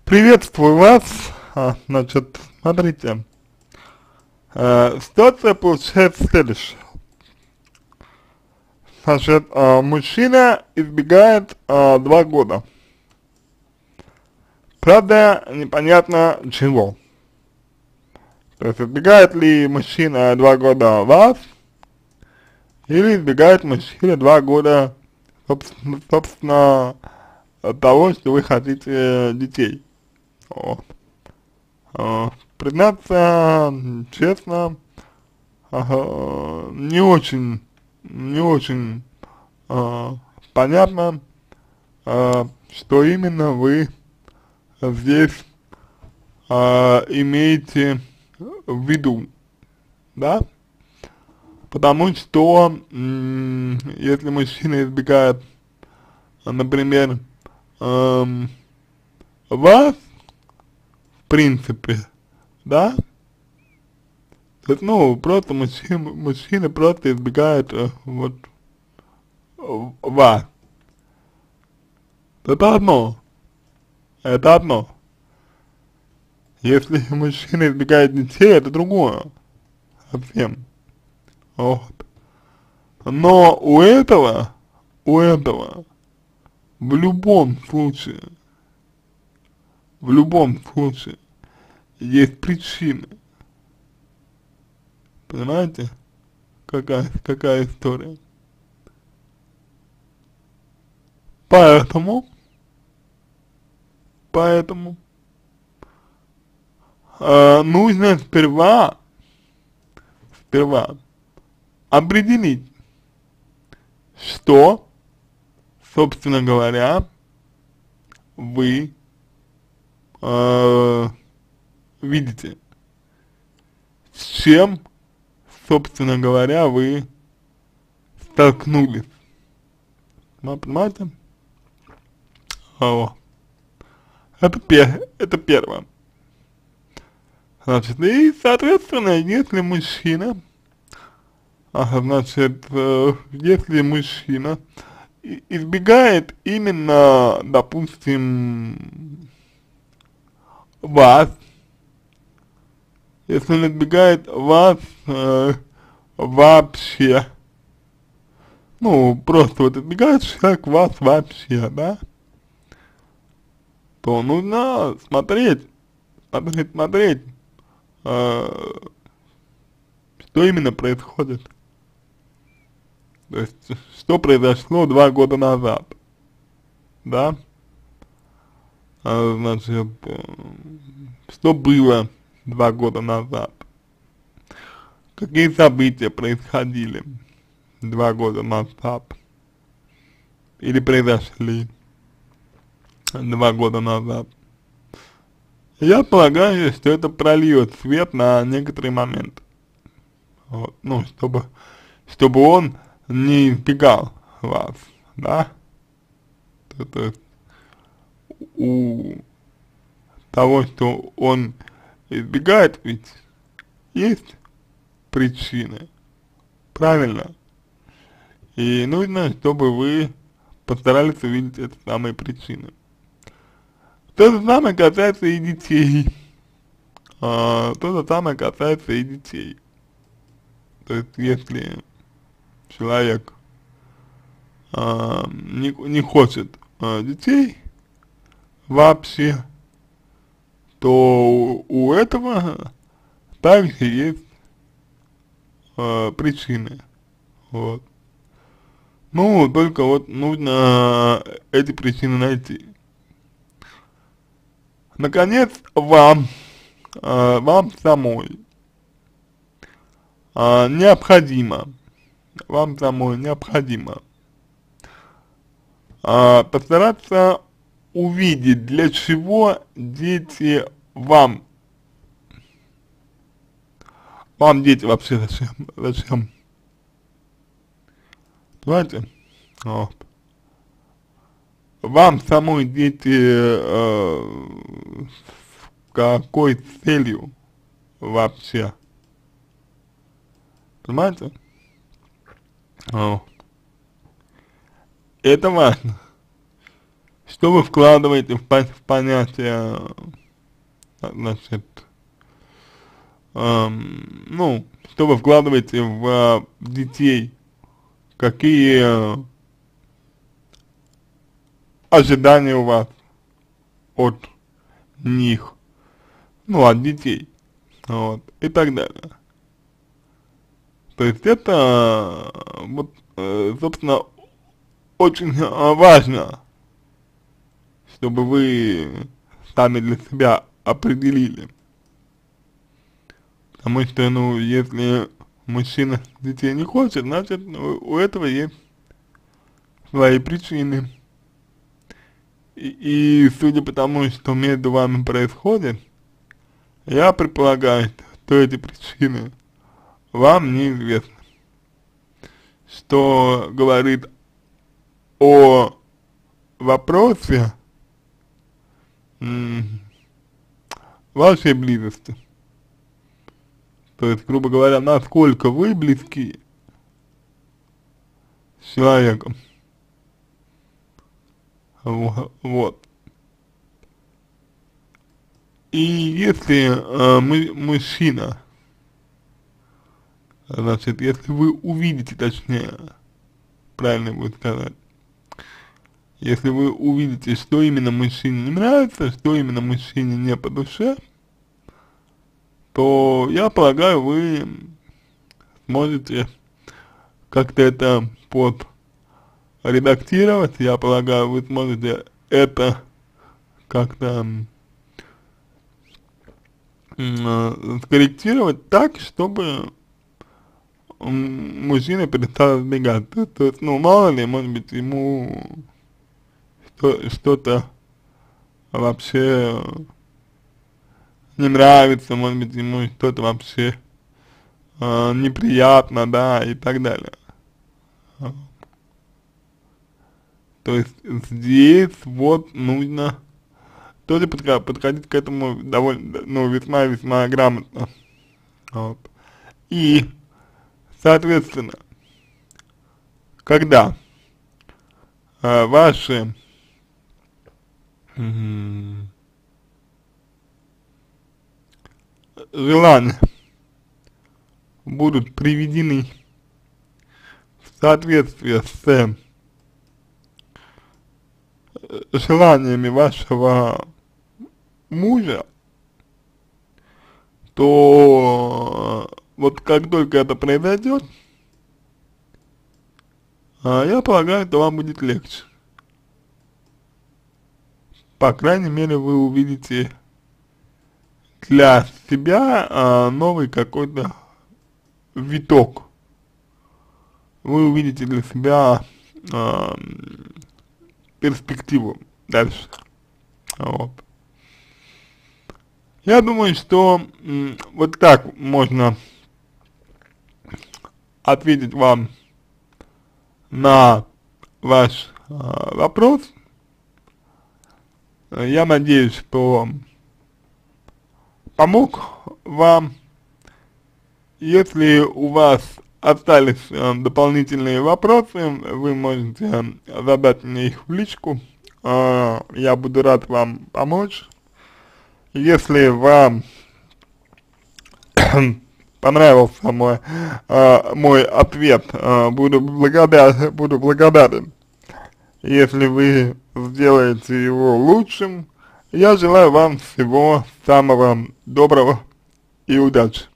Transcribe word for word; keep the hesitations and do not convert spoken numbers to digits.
Приветствую вас. А, значит, смотрите, э, ситуация получается следующая. Значит, э, мужчина избегает э, два года. Правда, непонятно чего. То есть избегает ли мужчина два года вас, или избегает мужчина два года, собственно, собственно того, что вы хотите детей. Вот. Э, признаться честно, ага, не очень, не очень э, понятно, э, что именно вы здесь э, имеете в виду, да? Потому что, м, если мужчина избегает, например, эм, вас, в принципе, да, то есть, ну, просто мужчина, мужчина просто избегает э, вот э, вас. Это одно, это одно. Если мужчина избегает детей, это другое совсем. Вот. Но у этого, у этого, в любом случае, в любом случае, есть причины. Понимаете, какая, какая история? Поэтому, поэтому, э, нужно сперва, сперва определить, что, собственно говоря, вы э, видите, с чем, собственно говоря, вы столкнулись. Ну, понимаете? Вот. Это, пер это первое. Значит, и, соответственно, если мужчина, ага, значит, э, если мужчина избегает именно, допустим, вас, если он избегает вас э, вообще, ну, просто вот избегает человек вас вообще, да, то нужно смотреть, смотреть, смотреть, э, что именно происходит. То есть, что произошло два года назад, да, а, значит, э, что было два года назад, какие события происходили два года назад, или произошли два года назад. Я полагаю, что это прольет свет на некоторые моменты, вот, ну, чтобы, чтобы он не избегал вас, да, то, то есть у того, что он избегает, ведь есть причины, правильно? И нужно, чтобы вы постарались увидеть эти самые причины. То же самое касается и детей. А, то же самое касается и детей. То есть, если человек а, не, не хочет а, детей вообще, то у, у этого также есть а, причины. Вот. Ну, только вот нужно эти причины найти. Наконец, вам, э, вам самой э, необходимо, вам самой необходимо э, постараться увидеть, для чего дети вам. Вам дети вообще зачем? Зачем? Понимаете? Вот. Вам самой дети э, с какой целью вообще? Понимаете? О. Это важно. что вы вкладываете в, пон в понятие, значит, эм, ну, что вы вкладываете в э, детей, какие э, ожидания у вас от них, ну, от детей, вот, и так далее. То есть это, э, вот, э, собственно, очень э, важно, чтобы вы сами для себя определили. Потому что, ну, если мужчина детей не хочет, значит, у, у этого есть свои причины. И, и судя по тому, что между вами происходит, я предполагаю, что эти причины вам неизвестны. Что говорит о вопросе м, вашей близости. То есть, грубо говоря, насколько вы близки с человеком. Вот. И если э, мы, мужчина, значит, если вы увидите, точнее, правильно будет сказать, если вы увидите, что именно мужчине не нравится, что именно мужчине не по душе, то, я полагаю, вы сможете как-то это подредактировать, я полагаю, вы сможете это как-то э, скорректировать так, чтобы мужчина перестал избегать. То, то есть, ну, мало ли, может быть, ему что-то вообще не нравится, может быть, ему что-то вообще э, неприятно, да, и так далее. То есть здесь вот нужно тоже подходить, подходить к этому довольно, ну, весьма-весьма грамотно. Вот. И, соответственно, когда э, ваши м- желания будут приведены в соответствие с желаниями вашего мужа, то вот как только это произойдет, я полагаю, то вам будет легче. По крайней мере, вы увидите для себя а, новый какой-то виток. Вы увидите для себя а, перспективу дальше. Вот. Я думаю, что м, вот так можно ответить вам на ваш а, вопрос. Я надеюсь, что помог вам. Если у вас остались э, дополнительные вопросы, вы можете задать мне их в личку. Э, я буду рад вам помочь. Если вам понравился мой, э, мой ответ, э, буду, благодар, буду благодарен, если вы сделаете его лучшим. Я желаю вам всего самого доброго и удачи.